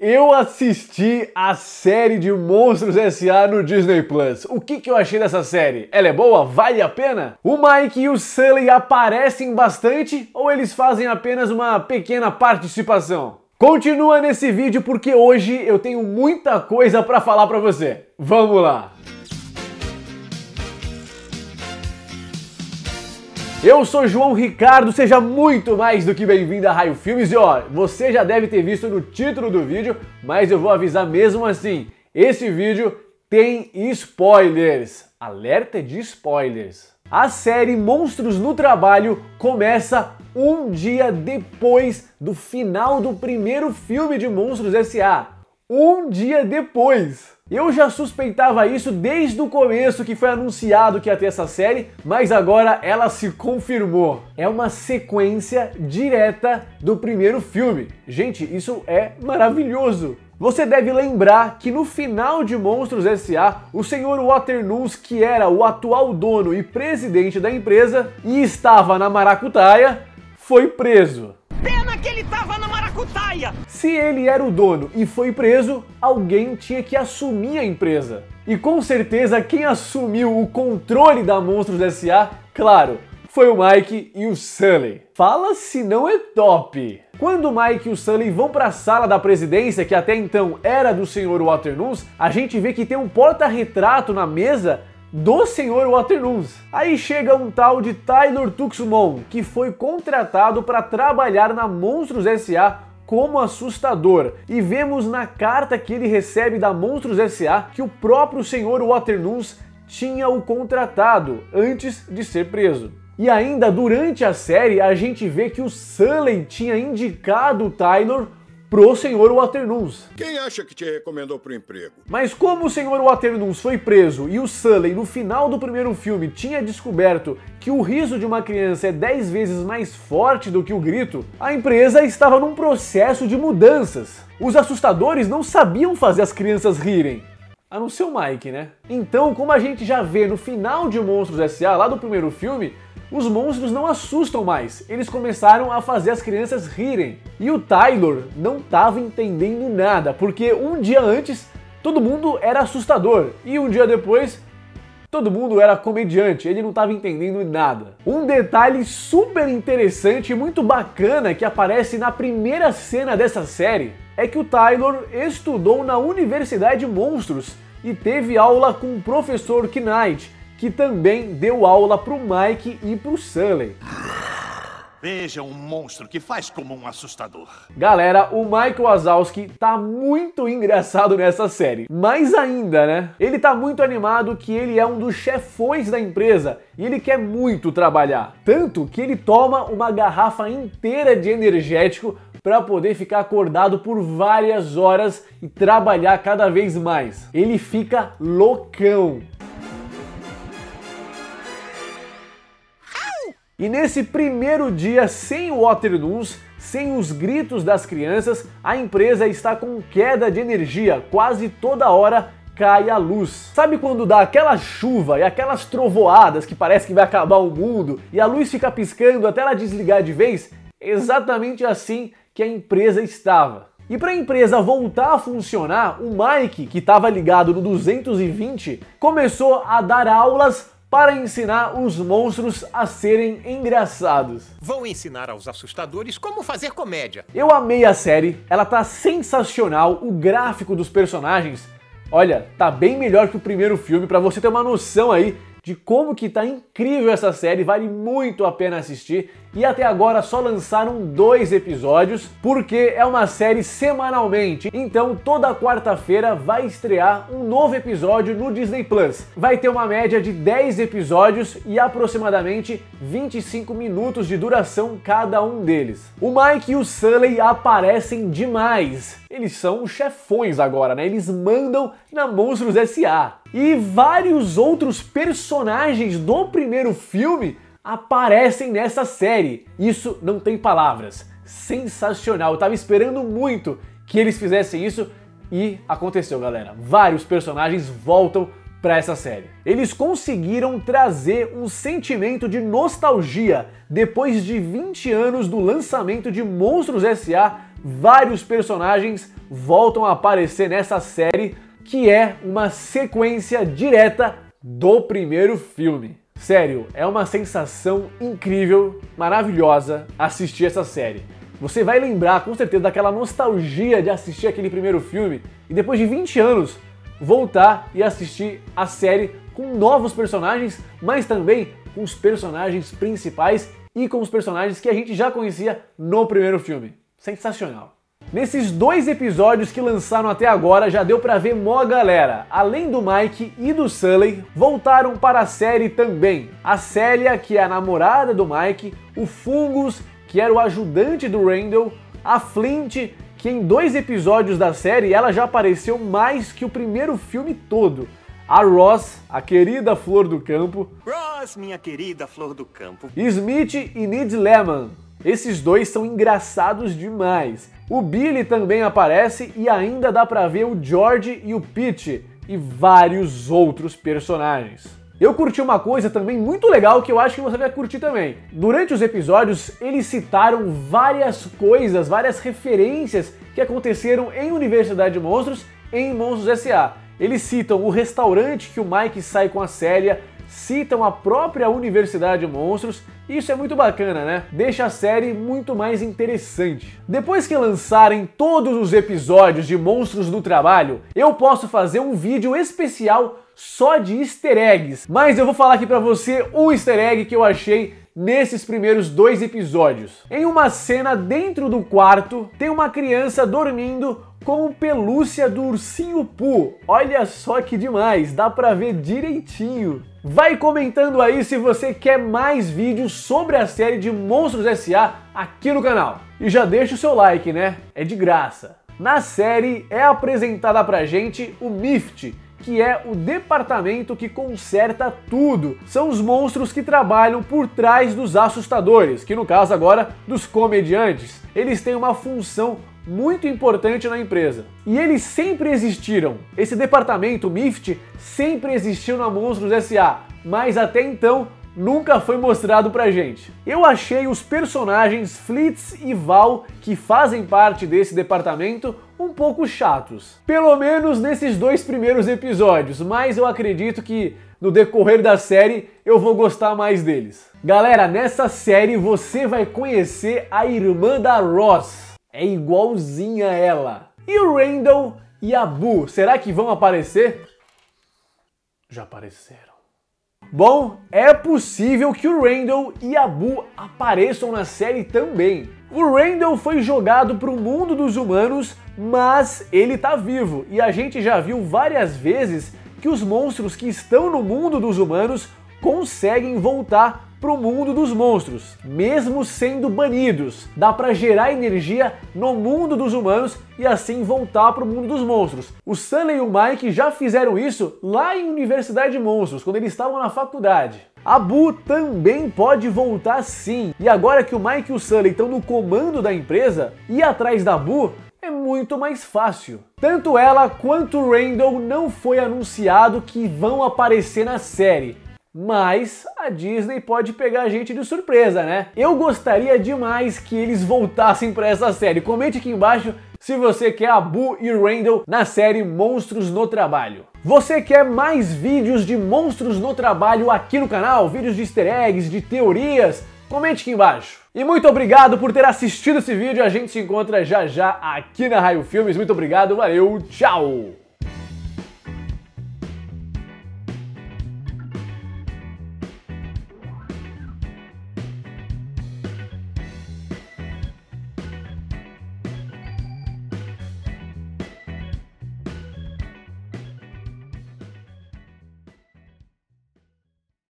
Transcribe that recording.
Eu assisti a série de Monstros S.A. no Disney Plus. O que eu achei dessa série? Ela é boa? Vale a pena? O Mike e o Sully aparecem bastante ou eles fazem apenas uma pequena participação? Continua nesse vídeo porque hoje eu tenho muita coisa para falar para você. Vamos lá! Eu sou João Ricardo, seja muito mais do que bem-vindo a Raio Filmes e ó, você já deve ter visto no título do vídeo, mas eu vou avisar mesmo assim, esse vídeo tem spoilers, alerta de spoilers. A série Monstros no Trabalho começa um dia depois do final do primeiro filme de Monstros S.A. Um dia depois! Eu já suspeitava isso desde o começo que foi anunciado que ia ter essa série, mas agora ela se confirmou. É uma sequência direta do primeiro filme. Gente, isso é maravilhoso! Você deve lembrar que no final de Monstros S.A., o Sr. Waternoose, que era o atual dono e presidente da empresa e estava na maracutaia, foi preso. Pena que ele tava na maracutaia! Se ele era o dono e foi preso, alguém tinha que assumir a empresa. E com certeza quem assumiu o controle da Monstros S.A., claro, foi o Mike e o Sully. Fala se não é top! Quando o Mike e o Sully vão para a sala da presidência, que até então era do Sr. Waternoose, a gente vê que tem um porta-retrato na mesa do Sr. Waternoose. Aí chega um tal de Tyler Tuxmon, que foi contratado para trabalhar na Monstros S.A. como assustador. E vemos na carta que ele recebe da Monstros S.A. que o próprio Sr. Waternoose tinha o contratado antes de ser preso. E ainda durante a série a gente vê que o Sully tinha indicado o Tyler pro Sr. Waternoose. Quem acha que te recomendou pro emprego? Mas como o Sr. Waternoose foi preso e o Sully no final do primeiro filme tinha descoberto que o riso de uma criança é 10 vezes mais forte do que o grito, a empresa estava num processo de mudanças. Os assustadores não sabiam fazer as crianças rirem. A não ser o Mike, né? Então, como a gente já vê no final de Monstros S.A., lá do primeiro filme, os monstros não assustam mais, eles começaram a fazer as crianças rirem. E o Tyler não estava entendendo nada, porque um dia antes todo mundo era assustador e um dia depois todo mundo era comediante, ele não estava entendendo nada. Um detalhe super interessante e muito bacana que aparece na primeira cena dessa série é que o Tyler estudou na Universidade Monstros e teve aula com o professor Knight, que também deu aula pro Mike e pro Sully. Veja um monstro que faz como um assustador. Galera, o Mike Wazowski tá muito engraçado nessa série. Mais ainda, né? Ele tá muito animado que ele é um dos chefões da empresa e ele quer muito trabalhar. Tanto que ele toma uma garrafa inteira de energético para poder ficar acordado por várias horas e trabalhar cada vez mais. Ele fica loucão. E nesse primeiro dia sem o Waternoose, sem os gritos das crianças, a empresa está com queda de energia, quase toda hora cai a luz. Sabe quando dá aquela chuva e aquelas trovoadas que parece que vai acabar o mundo e a luz fica piscando até ela desligar de vez? Exatamente assim que a empresa estava. E para a empresa voltar a funcionar, o Mike, que estava ligado no 220, começou a dar aulas para ensinar os monstros a serem engraçados. Vou ensinar aos assustadores como fazer comédia. Eu amei a série, ela tá sensacional, o gráfico dos personagens, olha, tá bem melhor que o primeiro filme, para você ter uma noção aí de como que tá incrível essa série, vale muito a pena assistir. E até agora só lançaram 2 episódios, porque é uma série semanalmente. Então toda quarta-feira vai estrear um novo episódio no Disney Plus. Vai ter uma média de 10 episódios e aproximadamente 25 minutos de duração cada um deles. O Mike e o Sully aparecem demais. Eles são os chefões agora, né? Eles mandam na Monstros S.A. E vários outros personagens do primeiro filme aparecem nessa série. Isso não tem palavras. Sensacional. Eu tava esperando muito que eles fizessem isso e aconteceu, galera. Vários personagens voltam para essa série. Eles conseguiram trazer um sentimento de nostalgia depois de 20 anos do lançamento de Monstros S.A. vários personagens voltam a aparecer nessa série, que é uma sequência direta do primeiro filme. Sério, é uma sensação incrível, maravilhosa assistir essa série. Você vai lembrar com certeza daquela nostalgia de assistir aquele primeiro filme e depois de 20 anos voltar e assistir a série com novos personagens, mas também com os personagens principais e com os personagens que a gente já conhecia no primeiro filme. Sensacional. Nesses 2 episódios que lançaram até agora, já deu pra ver mó galera. Além do Mike e do Sully, voltaram para a série também. A Célia, que é a namorada do Mike, o Fungus, que era o ajudante do Randall, a Flint, que em 2 episódios da série ela já apareceu mais que o primeiro filme todo. A Ross, a querida Flor do Campo. Ross, minha querida Flor do Campo. Smith e Ned Lemon. Esses 2 são engraçados demais. O Billy também aparece e ainda dá pra ver o George e o Pete e vários outros personagens. Eu curti uma coisa também muito legal que eu acho que você vai curtir também. Durante os episódios, eles citaram várias coisas, várias referências que aconteceram em Universidade de Monstros, em Monstros S.A. Eles citam o restaurante que o Mike sai com a Célia, citam a própria Universidade de Monstros. Isso é muito bacana, né? Deixa a série muito mais interessante. Depois que lançarem todos os episódios de Monstros no Trabalho, eu posso fazer um vídeo especial só de easter eggs. Mas eu vou falar aqui pra você um easter egg que eu achei nesses primeiros 2 episódios. Em uma cena dentro do quarto, tem uma criança dormindo com pelúcia do ursinho Pooh. Olha só que demais, dá pra ver direitinho. Vai comentando aí se você quer mais vídeos sobre a série de Monstros S.A. aqui no canal. E já deixa o seu like, né? É de graça. Na série é apresentada pra gente o MIFT, que é o departamento que conserta tudo. São os monstros que trabalham por trás dos assustadores, que no caso agora dos comediantes. Eles têm uma função muito importante na empresa. E eles sempre existiram. Esse departamento, MIFT, sempre existiu na Monstros S.A., mas até então nunca foi mostrado pra gente. Eu achei os personagens Flitz e Val, que fazem parte desse departamento, um pouco chatos. Pelo menos nesses 2 primeiros episódios, mas eu acredito que no decorrer da série eu vou gostar mais deles. Galera, nessa série você vai conhecer a irmã da Ross. É igualzinha a ela. E o Randall e a Boo, será que vão aparecer? Já apareceram. Bom, é possível que o Randall e a Boo apareçam na série também. O Randall foi jogado para o mundo dos humanos, mas ele tá vivo. E a gente já viu várias vezes que os monstros que estão no mundo dos humanos conseguem voltar pro mundo dos monstros, mesmo sendo banidos. Dá pra gerar energia no mundo dos humanos e assim voltar pro mundo dos monstros. O Sully e o Mike já fizeram isso lá em Universidade de Monstros, quando eles estavam na faculdade. A Boo também pode voltar sim. E agora que o Mike e o Sully estão no comando da empresa, ir atrás da Boo é muito mais fácil. Tanto ela quanto o Randall não foi anunciado que vão aparecer na série. Mas a Disney pode pegar a gente de surpresa, né? Eu gostaria demais que eles voltassem para essa série. Comente aqui embaixo se você quer a Boo e o Randall na série Monstros no Trabalho. Você quer mais vídeos de Monstros no Trabalho aqui no canal? Vídeos de easter eggs, de teorias? Comente aqui embaixo. E muito obrigado por ter assistido esse vídeo. A gente se encontra já já aqui na Raio Filmes. Muito obrigado, valeu, tchau!